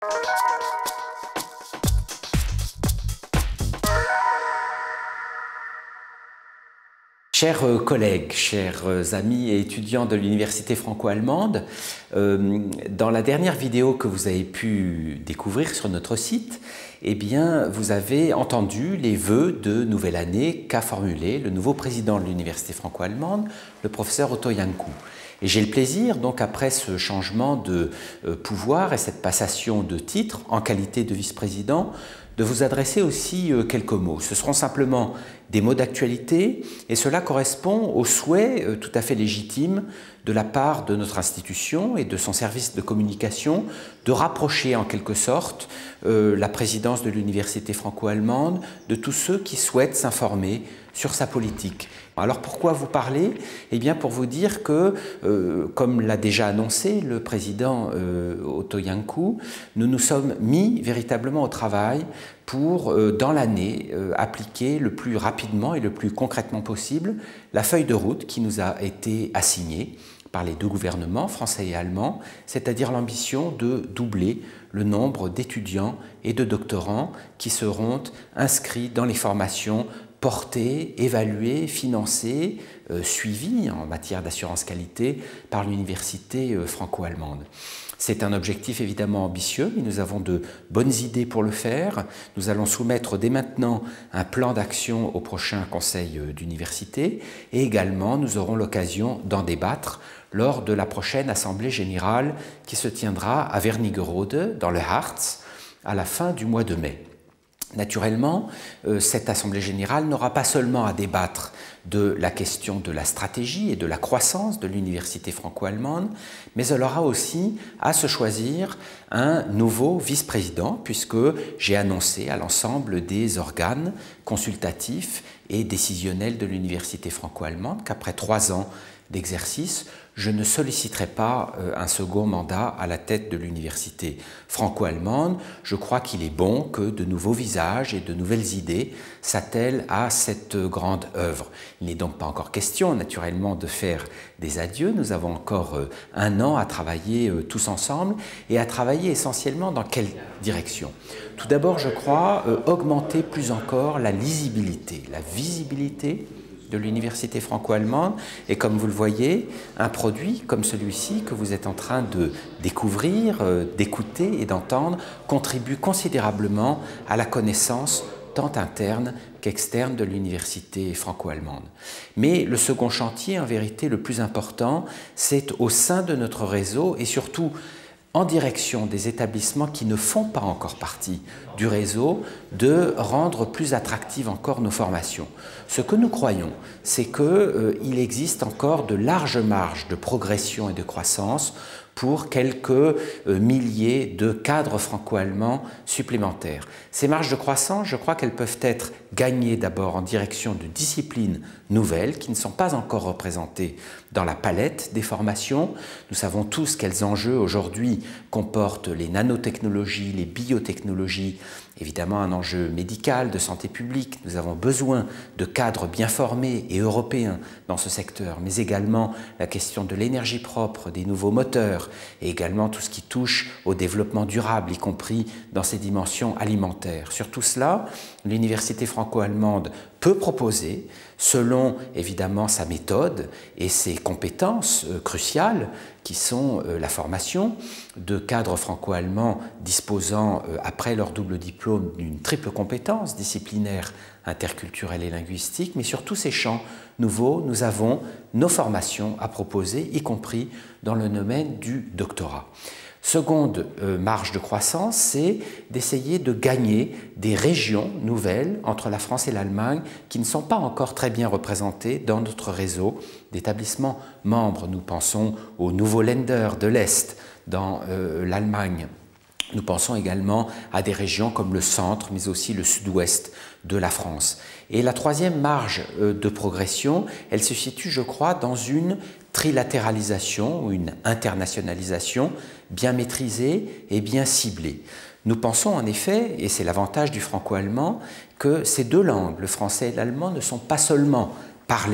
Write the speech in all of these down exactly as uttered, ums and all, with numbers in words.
Chers collègues, chers amis et étudiants de l'Université franco-allemande, euh, dans la dernière vidéo que vous avez pu découvrir sur notre site, eh bien, vous avez entendu les vœux de nouvelle année qu'a formulé le nouveau président de l'Université franco-allemande, le professeur Otto Janku. Et j'ai le plaisir, donc, après ce changement de euh, pouvoir et cette passation de titre en qualité de vice-président, de vous adresser aussi euh, quelques mots. Ce seront simplement des mots d'actualité et cela correspond au souhait euh, tout à fait légitime de la part de notre institution et de son service de communication de rapprocher en quelque sorte euh, la présidence de l'Université franco-allemande de tous ceux qui souhaitent s'informer sur sa politique. Alors pourquoi vous parler? Eh bien pour vous dire que, euh, comme l'a déjà annoncé le président euh, Otto Janku, nous nous sommes mis véritablement au travail pour, euh, dans l'année, euh, appliquer le plus rapidement et le plus concrètement possible la feuille de route qui nous a été assignée par les deux gouvernements, français et allemand, c'est-à-dire l'ambition de doubler le nombre d'étudiants et de doctorants qui seront inscrits dans les formations portées, évaluées, financées, euh, suivies en matière d'assurance qualité par l'université euh, franco-allemande. C'est un objectif évidemment ambitieux, mais nous avons de bonnes idées pour le faire. Nous allons soumettre dès maintenant un plan d'action au prochain conseil d'université et également nous aurons l'occasion d'en débattre lors de la prochaine assemblée générale qui se tiendra à Wernigerode, dans le Harz, à la fin du mois de mai. Naturellement, euh, cette assemblée générale n'aura pas seulement à débattre de la question de la stratégie et de la croissance de l'université franco-allemande, mais elle aura aussi à se choisir un nouveau vice-président, puisque j'ai annoncé à l'ensemble des organes consultatifs et décisionnels de l'université franco-allemande qu'après trois ans d'exercice, je ne solliciterai pas euh, un second mandat à la tête de l'université franco-allemande. Je crois qu'il est bon que de nouveaux visages et de nouvelles idées s'attellent à cette grande œuvre. Il n'est donc pas encore question, naturellement, de faire des adieux. Nous avons encore euh, un an à travailler euh, tous ensemble et à travailler essentiellement dans quelle direction? Tout d'abord, je crois euh, augmenter plus encore la lisibilité, la visibilité de l'université franco-allemande et comme vous le voyez, un produit comme celui-ci que vous êtes en train de découvrir, euh, d'écouter et d'entendre contribue considérablement à la connaissance tant interne qu'externe de l'université franco-allemande. Mais le second chantier, en vérité le plus important, c'est au sein de notre réseau et surtout en direction des établissements qui ne font pas encore partie du réseau, de rendre plus attractives encore nos formations. Ce que nous croyons, c'est qu'il euh, existe encore de larges marges de progression et de croissance pour quelques euh, milliers de cadres franco-allemands supplémentaires. Ces marges de croissance, je crois qu'elles peuvent être gagnées d'abord en direction de disciplines nouvelles qui ne sont pas encore représentées dans la palette des formations. Nous savons tous quels enjeux aujourd'hui comportent les nanotechnologies, les biotechnologies, évidemment un enjeu médical, de santé publique. Nous avons besoin de cadres bien formés et européens dans ce secteur, mais également la question de l'énergie propre, des nouveaux moteurs et également tout ce qui touche au développement durable, y compris dans ses dimensions alimentaires. Sur tout cela, l'université franco-allemande peut proposer, selon évidemment sa méthode et ses compétences euh, cruciales, qui sont euh, la formation de cadres franco-allemands disposant, euh, après leur double diplôme, d'une triple compétence disciplinaire, interculturelle et linguistique, mais sur tous ces champs nouveaux, nous avons nos formations à proposer, y compris dans le domaine du doctorat. Seconde euh, marge de croissance, c'est d'essayer de gagner des régions nouvelles entre la France et l'Allemagne qui ne sont pas encore très bien représentées dans notre réseau d'établissements membres. Nous pensons aux nouveaux Länder de l'Est dans euh, l'Allemagne. Nous pensons également à des régions comme le centre, mais aussi le sud-ouest de la France. Et la troisième marge de progression, elle se situe, je crois, dans une trilatéralisation ou une internationalisation bien maîtrisée et bien ciblée. Nous pensons en effet, et c'est l'avantage du franco-allemand, que ces deux langues, le français et l'allemand, ne sont pas seulement parlées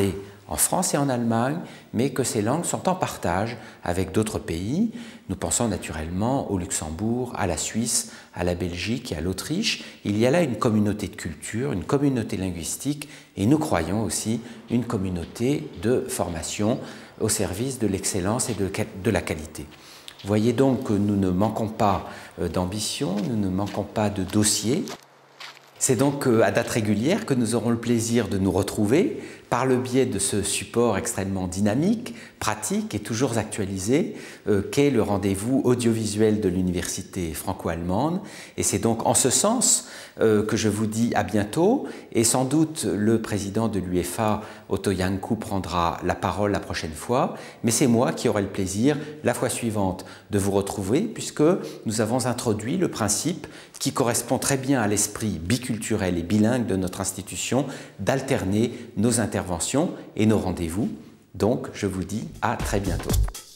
en France et en Allemagne, mais que ces langues sont en partage avec d'autres pays. Nous pensons naturellement au Luxembourg, à la Suisse, à la Belgique et à l'Autriche. Il y a là une communauté de culture, une communauté linguistique et nous croyons aussi une communauté de formation au service de l'excellence et de, de la qualité. Voyez donc que nous ne manquons pas d'ambition, nous ne manquons pas de dossiers. C'est donc à date régulière que nous aurons le plaisir de nous retrouver par le biais de ce support extrêmement dynamique, pratique et toujours actualisé euh, qu'est le rendez-vous audiovisuel de l'Université franco-allemande. Et c'est donc en ce sens euh, que je vous dis à bientôt et sans doute le président de l'U E F A, Otto Janku, prendra la parole la prochaine fois, mais c'est moi qui aurai le plaisir la fois suivante de vous retrouver puisque nous avons introduit le principe qui correspond très bien à l'esprit biculturel et bilingue de notre institution d'alterner nos interventions et nos rendez-vous. Donc, je vous dis à très bientôt.